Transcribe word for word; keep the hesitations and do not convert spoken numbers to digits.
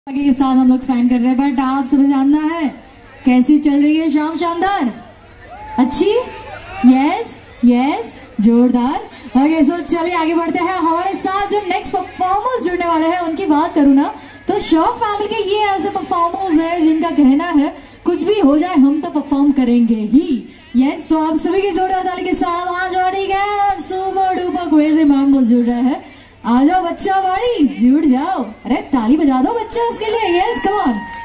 के साथ हम लोग स्पेंड कर रहे हैं, बट आप सभी जानना है कैसी चल रही है शाम। शानदार, अच्छी, यस यस, जोरदार। ओके सो चलिए आगे बढ़ते हैं। हमारे साथ जो नेक्स्ट परफॉर्मर्स जुड़ने वाले हैं उनकी बात करूँ ना तो श्रॉफ फैमिली के ये ऐसे परफॉर्मर्स हैं जिनका कहना है कुछ भी हो जाए हम तो परफॉर्म करेंगे ही। यस, तो आप सभी की जोरदार ताली के साथ आज audience super duper crazy members जुड़ रहे हैं। आ जाओ बच्चा बाड़ी, जुड़ जाओ। अरे ताली बजा दो बच्चा उसके लिए। Yes come on.